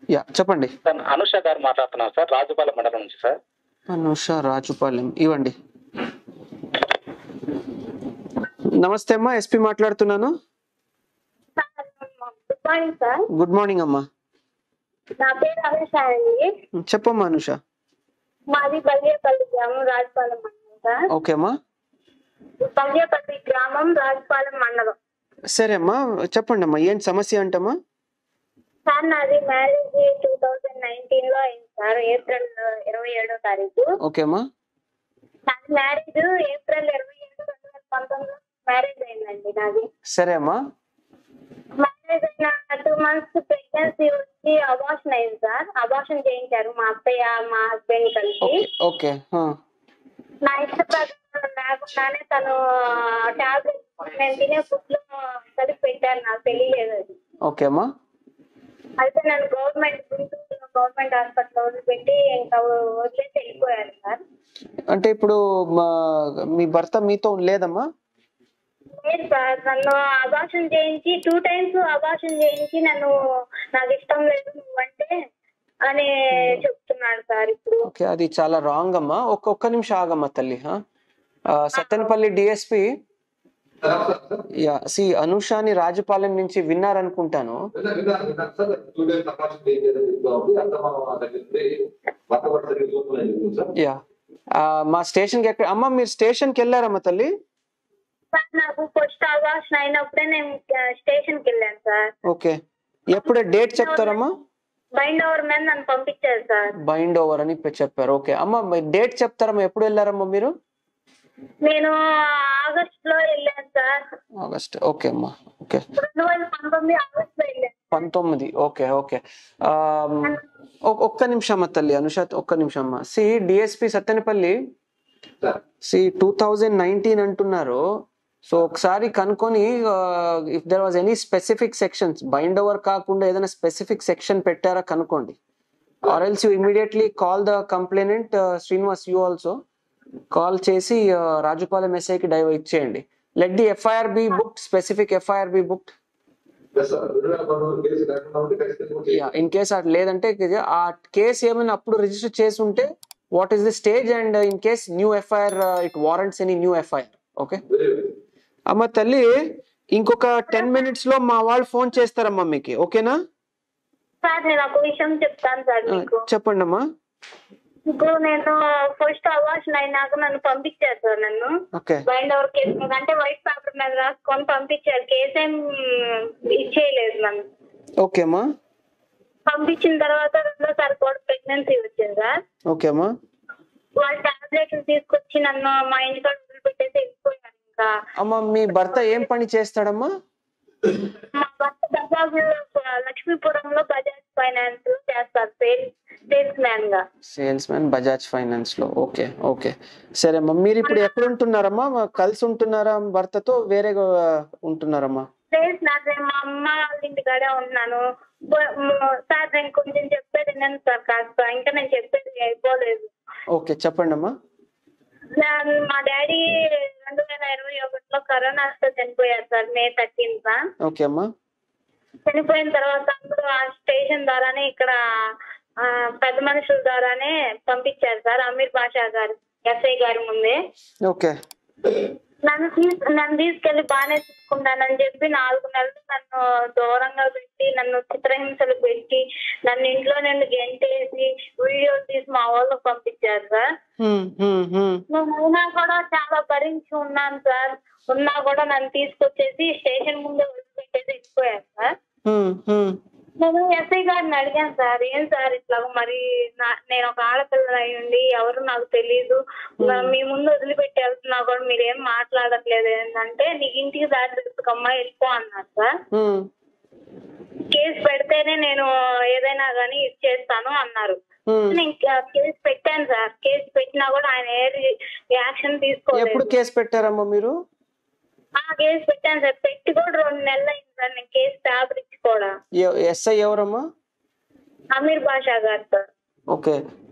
Yeah చెప్పండి. Sir Anusha గారు మాట్లాడుతున్నాను సార్, రాజుపాలెం మండలం నుంచి సార్. అనుష రాజుపాలెం ఇవ్వండి. నమస్తే అమ్మా, ఎస్పీ మాట్లాడుతున్నాను. Good morning sir. Good morning అమ్మా. నా పేరు అనుష అండి. చెప్పమ్మా అనుష. మాది బల్యేపల్లి గ్రామం, రాజుపాలెం మండలం సార్. ఓకే అమ్మా. బల్యేపల్లి గ్రామం, రాజుపాలెం మండలం. సరే అమ్మా, చెప్పండి అమ్మా, ఏంటి సమస్య అంటమ్మా? సార్ నాది మ్యారేజ్ 2019 లో అయింది సార్, ఏప్రిల్ 27వ తారీఖు. ఓకే అమ్మా. నాది మ్యారేజ్ ఏప్రిల్ 27, 2019 మ్యారేజ్ అయిందండి నాది. సరే అమ్మా. మ్యారేజ్ అయిన 2 months ప్రెగ్నెన్సీ వచ్చి అబార్షన్ అయింది సార్. అబార్షన్ చేయించారు మా అత్తయ్య మా హస్బెండ్ కలిసి. ఓకే. నా ఇష్ట ప్రకారం లేకుండానే తను టాబ్లెట్ నేను తినే ఫుడ్ లో కలిపి పెట్టాను, నాకు తెలియలేదు అది. ఓకే అమ్మా. అయితే నన్ను గవర్నమెంట్ హాస్పిటల్ వదిలిపెట్టి ఇంకా వదిలేసి వెళ్ళిపోయారు సార్. అంటే ఇప్పుడు మీ భర్త మీతో లేదమ్మా? లేదు సార్, నన్ను అబార్షన్ చేయించి 2 times అబార్షన్ చేయించి నన్ను నాకు ఇష్టం లేదు నువ్వంటే అని చెప్తున్నాడు సార్ ఇప్పుడు. ఓకే, అది చాలా రాంగ్ అమ్మా. ఒక్క నిమిషం ఆగమ్మా తల్లి. సత్తెనపల్లి డిఎస్పి అనుషాని రాజుపాలెం నుంచి విన్నారనుకుంటాను. యా, మా స్టేషన్ కి ఎక్కడ అమ్మా? మీరు స్టేషన్ కి వెళ్ళారమ్మా తల్లి? సార్ నాకు ఫస్ట్ అబార్షన్ అయినప్పుడే నేను స్టేషన్ కి వెళ్ళాను సార్. ఓకే, ఎప్పుడే డేట్ చెప్తారమ్మా? బైండ్ ఓవర్ మీద నన్ను పంపించారు సార్. బైండ్ ఓవర్ అని చెప్పారు. ఓకే అమ్మా, డేట్ చెప్తారమ్మా, ఎప్పుడు వెళ్ళారమ్మా మీరు? నేను ఆగస్ట్ లో వెళ్ళాను సార్. ఆగస్ట్. ఓకే అమ్మా. ఓకే, 2019 ఆగస్ట్ లో వెళ్ళాను. 19. Okay okay. ఒక్క నిమిషం అమ్మా తల్లి అనుష, ఒక్క నిమిషం అమ్మా. డిఎస్పి సత్తెనపల్లి 2019 అంటున్నారు. సో ఒకసారి కనుక్కొని if there was any specific sections, bind over కాకుండా ఏదైనా స్పెసిఫిక్ సెక్షన్ పెట్టారా కనుక్కోండి. Or else you immediately call the complainant Srinivas, you also call చేసి రాజుపాలెం ఎస్ఐకి డైవర్ట్ చేయండి. Let the FIR be booked, specific FIR be booked. In case అది లేదంటే ఆ కేసు ఏమైనా అప్పుడు రిజిస్టర్ చేసి ఉంటే what is the stage, and in case new FIR it warrants any new FIR. Okay అమ్మ తల్లి, ఇంకొక 10 minutes లో మా వాళ్ళు ఫోన్ చేస్తారమ్మా మీకు. ఓకేనా సార్? నేను ఒక విషయం చెప్తాను సార్ మీకు. చెప్పండి అమ్మా. ఇప్పుడు నేను ఫస్ట్ అబార్షన్ అయినాక నన్ను పంపించారు సార్. నన్ను బైండ్ ఓవర్ కేసు మీద అంటే వైట్ పేపర్ మీద రాసుకొని పంపించారు. కేసు ఏం ఇచ్చేయలేదు నన్ను. ఓకే అమ్మా. పంపించిన తర్వాత 2వ కూడా ప్రెగ్నెన్సీ వచ్చింది సార్. ఓకే అమ్మా. వాళ్ళు టాబ్లెట్లు తీసుకొచ్చి నన్ను మా ఇంటికాడ వదిలిపెట్టేసి వెళ్ళిపోయారు. ఇంకా అమ్మా మీ భర్త ఏం పని చేస్తాడమ్మా? మా భర్త బజాజ్ లక్ష్మీపురంలో బజాజ్ ఫైనాన్స్ చేస్తారు, సేల్స్ మ్యాన్ బజాజ్ ఫైనాన్స్ లో. ఓకే ఓకే సరే అమ్మా. మీరు ఇప్పుడు ఎక్కడ ఉంటున్నారమ్మా? కలిసి ఉంటున్నారా భర్తతో, వేరేగా ఉంటున్నారమ్మా? మా అమ్మ వాళ్ళ ఇంటికాడే ఉన్నాను సార్. నేను కొంచెం చెప్పేది వినండి సార్ కాస్త, ఇంకా నేను చెప్పేది అయిపోలేదు. ఓకే చెప్పండి అమ్మా. మా డాడీ 2021లో కరోనాతో చనిపోయారు సార్, May 13th. ఓకే అమ్మా. చనిపోయిన తర్వాత ఆ స్టేషన్ ద్వారానే ఇక్కడ పెద్ద మనుషుల ద్వారానే పంపించారు సార్, అమీర్ బాషా గారు ఎస్ఐ గారి ముందే. ఓకే. నన్ను తీసుకెళ్లి బాగానే చూసుకుంటానని చెప్పి 4 నెలలు నన్ను దూరంగా పెట్టి, నన్ను చిత్రహింసలు పెట్టి, నన్ను ఇంట్లో నుండి గెంటేసి వీడియోలు తీసి మా వాళ్ళకి పంపించారు సార్. నేను కూడా చాలా భరించి ఉన్నాను సార్. ఉన్నా కూడా నన్ను తీసుకొచ్చేసి స్టేషన్ ముందే వదిలిపెట్టేసి వెళ్ళిపోయారు సార్. నేను ఎస్ఐ గారిని అడిగాను సార్, ఏం సార్ ఇట్లా మరి నేను ఒక ఆడపిల్ల అయ్యుండి ఎవరు నాకు తెలీదు, మీ ముందు వదిలిపెట్టి వెళ్తున్నా కూడా మీరేం మాట్లాడట్లేదు ఏంటంటే, నీకు ఇంటికి దారి తెలుసుకమ్మా వెళ్ళిపో అన్నారు సార్. కేసు పెడితేనే నేను ఏదైనా గానీ ఇచ్చేస్తాను అన్నారు. నేను కేసు పెట్టాను సార్. కేసు పెట్టినా కూడా ఆయన ఏ యాక్షన్ తీసుకోలేదు. ఎప్పుడు కేసు పెట్టారమ్మా మీరు? కేసు పెట్టాను సార్, పెట్టి కూడా 2 నెలలు అయింది సార్. నేను కేసు పేపర్ ఇచ్చి కూడా. ఎస్ఐ ఎవరమ్మా? అమీర్ బాషా గారు సార్. ఓకే.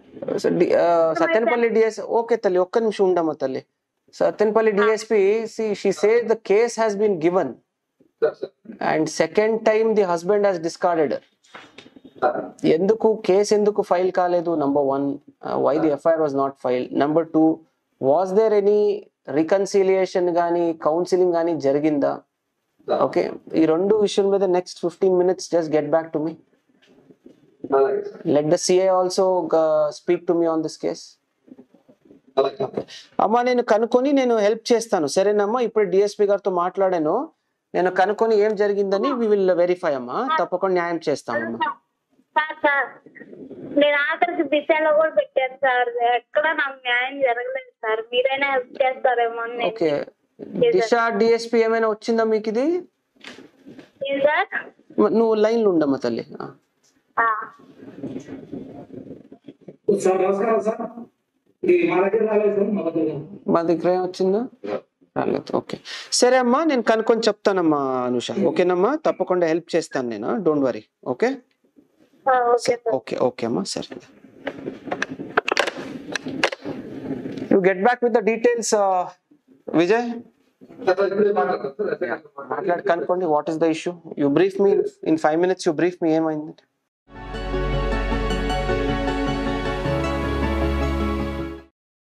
సత్తెనపల్లి డిఎస్. ఓకే తల్లి ఒక్క నిమిషం ఉండమ్మా తల్లి. Sattenapalli DSP, she says the case has been given and second time the husband has discarded her. ఎందుకు కేసు ఎందుకు ఫైల్ కాలేదు? Number 1, why the FIR was not file. Number 2, was there any reconciliation కానీ counselling కానీ జరిగిందా? Okay, ఈ రెండు విషయం మీద next 15 minutes just get back to me. Let the CI also speak to me on this case. అమ్మా నేను కనుక్కొని నేను హెల్ప్ చేస్తాను, సరేనమ్మా? ఇప్పుడు డిఎస్పీ గారితో మాట్లాడాను, నేను కనుక్కొని ఏం జరిగిందని వి విల్ వెరిఫై అమ్మా, తప్పకుండా న్యాయం చేస్తామమ్మా. సార్ నేను ఆఖరికి దిశలో కూడా పెట్టాను సార్, ఎక్కడ నాకు న్యాయం జరగలేదు సార్, మీరైనా హెల్ప్ చేస్తారేమో అని. ఓకే, దిశ డిఎస్పీ ఏమైనా వచ్చిందా మీకు ఇది? ఏం సార్? నువ్వు లైన్ లో ఉండమ్మా తల్లి. మా దగ్గర ఏం వచ్చిందా? రాలేదు. ఓకే సరే అమ్మా, నేను కనుక్కొని చెప్తానమ్మా అనుష, ఓకేనమ్మా? తప్పకుండా హెల్ప్ చేస్తాను నేను, don't worry. Okay okay okay అమ్మా, సరే. You get back with the details Vijay. మాట్లాడి కనుక్కోండి what is the issue. You brief me in 5 minutes, you brief me ఏమైంది.